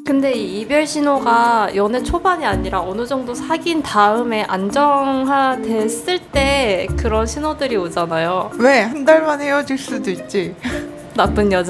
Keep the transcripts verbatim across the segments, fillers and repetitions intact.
근데 이 이별 신호가 연애 초반이 아니라 어느 정도 사귄 다음에 안정화됐을 때 그런 신호들이 오잖아요. 왜? 한 달만 헤어질 수도 있지. 나쁜 여자.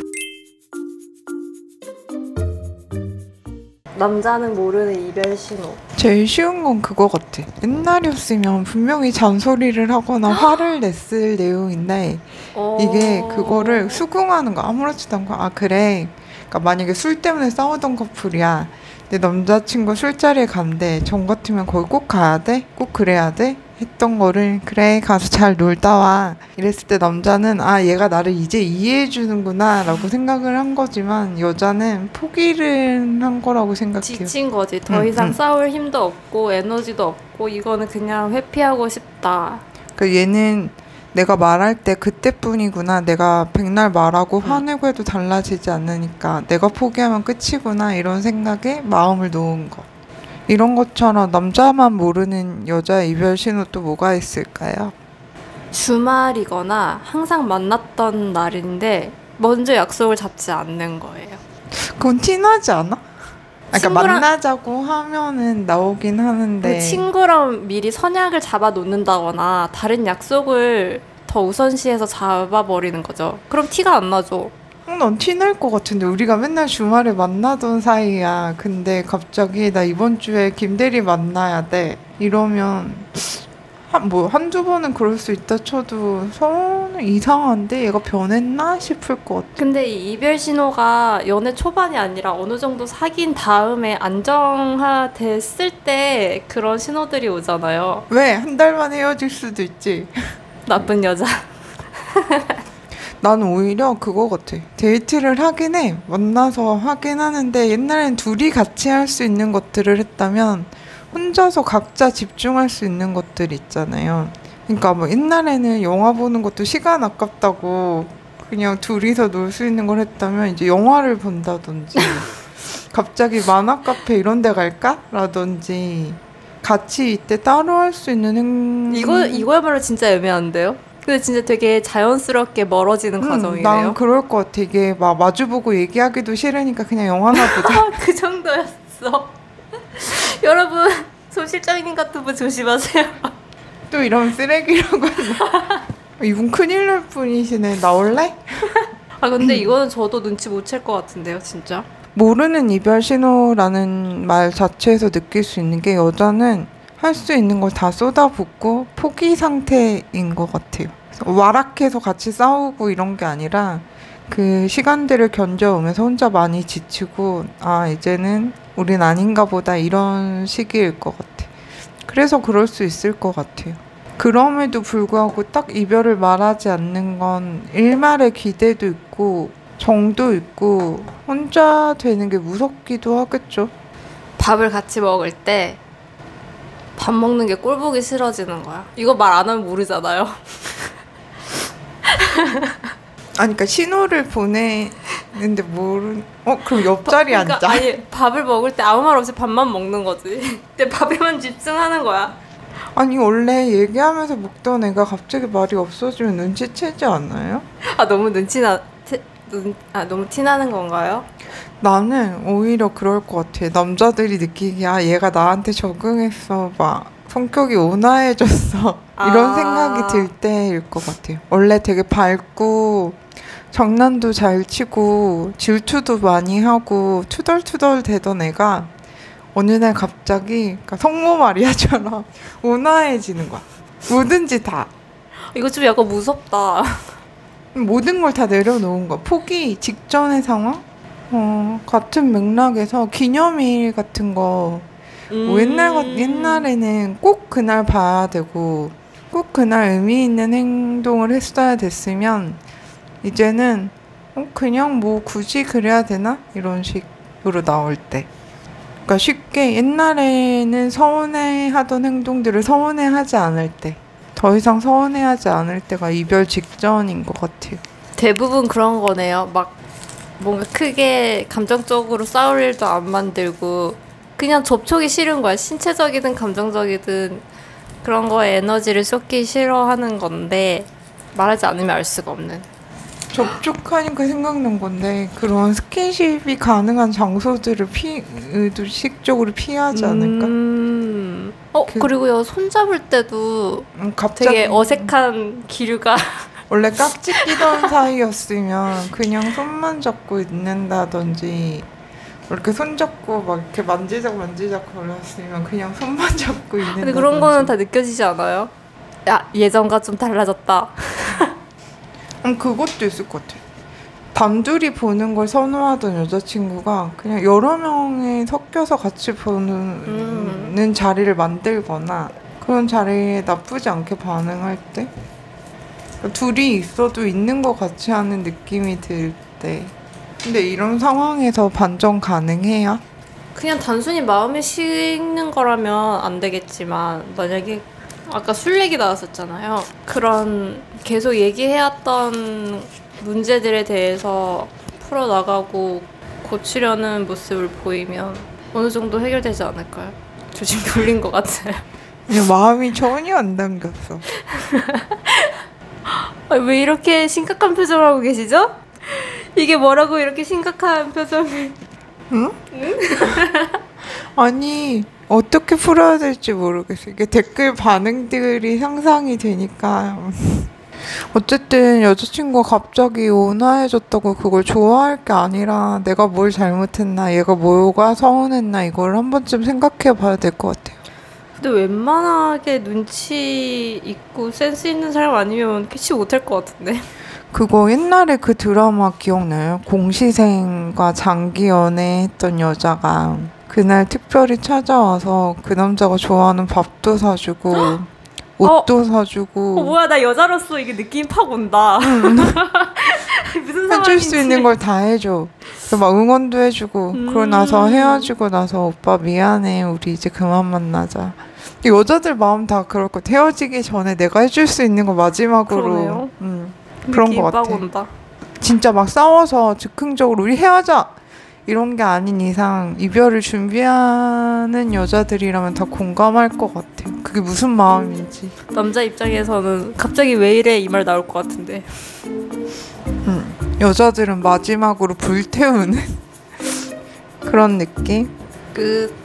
남자는 모르는 이별 신호. 제일 쉬운 건 그거 같아. 옛날이었으면 분명히 잔소리를 하거나 화를 냈을 내용인데 이게 그거를 수긍하는 거. 아무렇지도 않고 아 그래. 그러니까 만약에 술 때문에 싸우던 커플이야. 내 남자친구 술자리에 간대. 전 같으면 거기 꼭 가야 돼? 꼭 그래야 돼? 했던 거를 그래 가서 잘 놀다 와 이랬을 때 남자는 아 얘가 나를 이제 이해해 주는구나 라고 생각을 한 거지만 여자는 포기를 한 거라고 생각해요. 지친 거지. 더 이상 응, 싸울 힘도 없고 에너지도 없고 이거는 그냥 회피하고 싶다. 그 얘는 내가 말할 때 그때뿐이구나. 내가 백날 말하고 응. 화내고 해도 달라지지 않으니까 내가 포기하면 끝이구나 이런 생각에 마음을 놓은 거. 이런 것처럼 남자만 모르는 여자의 이별 신호 또 뭐가 있을까요? 주말이거나 항상 만났던 날인데 먼저 약속을 잡지 않는 거예요. 그건 티나지 않아? 그러니까 친구랑- 만나자고 하면은 나오긴 하는데 그 친구랑 미리 선약을 잡아 놓는다거나 다른 약속을 더 우선시해서 잡아버리는 거죠. 그럼 티가 안 나죠. 어, 난 티날 것 같은데 우리가 맨날 주말에 만나던 사이야. 근데 갑자기 나 이번 주에 김대리 만나야 돼 이러면 한, 뭐 한두 번은 그럴 수 있다 쳐도 서운해. 이상한데 얘가 변했나 싶을 것 같아. 근데 이 이별 신호가 연애 초반이 아니라 어느 정도 사귄 다음에 안정화됐을 때 그런 신호들이 오잖아요. 왜? 한 달만 헤어질 수도 있지. 나쁜 여자. 나는 오히려 그거 같아. 데이트를 하긴 해. 만나서 하긴 하는데 옛날엔 둘이 같이 할 수 있는 것들을 했다면 혼자서 각자 집중할 수 있는 것들 있잖아요. 그러니까 뭐 옛날에는 영화 보는 것도 시간 아깝다고 그냥 둘이서 놀 수 있는 걸 했다면 이제 영화를 본다든지 갑자기 만화 카페 이런 데 갈까? 라든지 같이 이때 따로 할 수 있는 행... 이거 이거야말로 진짜 애매한데요? 근데 진짜 되게 자연스럽게 멀어지는 음, 과정이네요. 난 그럴 것 같아. 이게 막 마주보고 얘기하기도 싫으니까 그냥 영화나 보자. 그 정도였어. 여러분 소실장님 같은 분 조심하세요. 또 이런 쓰레기라고 했나? 이분 큰일 날 분이시네. 나올래? 아 근데 이거는 저도 눈치 못 챌 것 같은데요, 진짜. 모르는 이별 신호라는 말 자체에서 느낄 수 있는 게 여자는 할 수 있는 걸 다 쏟아붓고 포기 상태인 것 같아요. 그래서 와락해서 같이 싸우고 이런 게 아니라 그 시간들을 견뎌오면서 혼자 많이 지치고 아 이제는 우린 아닌가 보다 이런 시기일 것 같아. 그래서 그럴 수 있을 것 같아요. 그럼에도 불구하고 딱 이별을 말하지 않는 건 일말의 기대도 있고 정도 있고 혼자 되는 게 무섭기도 하겠죠. 밥을 같이 먹을 때 밥 먹는 게 꼴보기 싫어지는 거야. 이거 말 안 하면 모르잖아요. 아니 그러니까 신호를 보내는데 모르... 어? 그럼 옆자리에 그러니까 앉아? 아니 밥을 먹을 때 아무 말 없이 밥만 먹는 거지. 근데 밥에만 집중하는 거야. 아니 원래 얘기하면서 먹던 애가 갑자기 말이 없어지면 눈치채지 않아요? 아 너무 눈치나 티, 눈, 아 너무 티나는 건가요? 나는 오히려 그럴 것 같아. 남자들이 느끼기에 아 얘가 나한테 적응했어 막 성격이 온화해졌어 이런 아. 생각이 들 때일 것 같아요. 원래 되게 밝고 장난도 잘 치고 질투도 많이 하고 투덜투덜 대던 애가 어느 날 갑자기 그러니까 성모 마리아처럼 온화해지는 거야. 뭐든지 다. 이거 좀 약간 무섭다. 모든 걸 다 내려놓은 거야. 포기 직전의 상황? 어, 같은 맥락에서 기념일 같은 거 뭐 음. 옛날, 같- 옛날에는 꼭 그날 봐야 되고 꼭 그날 의미 있는 행동을 했어야 됐으면 이제는 어, 그냥 뭐 굳이 그래야 되나? 이런 식으로 나올 때. 그러니까 쉽게 옛날에는 서운해하던 행동들을 서운해하지 않을 때. 더 이상 서운해하지 않을 때가 이별 직전인 것 같아요. 대부분 그런 거네요. 막 뭔가 크게 감정적으로 싸울 일도 안 만들고 그냥 접촉이 싫은 거야. 신체적이든 감정적이든 그런 거에 에너지를 쏟기 싫어하는 건데 말하지 않으면 알 수가 없는. 접촉하니까 생각난 건데 그런 스킨십이 가능한 장소들을 피 의도식적으로 피하지 않을까? 음. 어 그- 그리고요 손 잡을 때도 음, 갑자기 되게 어색한 기류가 원래 깍지 끼던 사이였으면 그냥 손만 잡고 있는다든지 이렇게 손 잡고 막 이렇게 만지작 만지작 거렸으면 그냥 손만 잡고 있는다든지. 근데 그런 거는 다 느껴지지 않아요? 야 예전과 좀 달라졌다. 음, 그것도 있을 것 같아. 단둘이 보는 걸 선호하던 여자친구가 그냥 여러 명이 섞여서 같이 보는 음. 자리를 만들거나 그런 자리에 나쁘지 않게 반응할 때 그러니까 둘이 있어도 있는 것 같이 하는 느낌이 들 때. 근데 이런 상황에서 반전 가능해요? 그냥 단순히 마음이 식는 거라면 안 되겠지만 만약에 아까 술 얘기 나왔었잖아요. 그런 계속 얘기해왔던 문제들에 대해서 풀어나가고 고치려는 모습을 보이면 어느 정도 해결되지 않을까요? 저 지금 돌린 것 같아요. 그냥 마음이 전혀 안 담겼어. 아, 왜 이렇게 심각한 표정을 하고 계시죠? 이게 뭐라고 이렇게 심각한 표정을. 응? 아니 어떻게 풀어야 될지 모르겠어. 이게 댓글 반응들이 상상이 되니까. 어쨌든 여자친구가 갑자기 온화해졌다고 그걸 좋아할 게 아니라 내가 뭘 잘못했나 얘가 뭐가 서운했나 이걸 한 번쯤 생각해 봐야 될 것 같아요. 근데 웬만하게 눈치 있고 센스 있는 사람 아니면 캐치 못할 것 같은데. 그거 옛날에 그 드라마 기억나요? 공시생과 장기 연애했던 여자가 그날 특별히 찾아와서 그 남자가 좋아하는 밥도 사주고 옷도 사주고 어 뭐야 나 여자로서 이게 느낌 팍 온다. 무슨 상황인지. 해줄 수 있는 걸 다 해줘. 그래서 막 응원도 해주고 음. 그러고 나서 헤어지고 나서 오빠 미안해 우리 이제 그만 만나자. 여자들 마음 다 그럴 것 같아. 헤어지기 전에 내가 해줄 수 있는 거 마지막으로. 그러네요. 음, 그런 느낌 것 빡 같아. 온다. 진짜 막 싸워서 즉흥적으로 우리 헤어져 이런 게 아닌 이상 이별을 준비하는 여자들이라면 다 공감할 것 같아. 그게 무슨 마음인지. 남자 입장에서는 갑자기 왜 이래 이 말 나올 것 같은데. 음, 여자들은 마지막으로 불태우는 그런 느낌? 끝.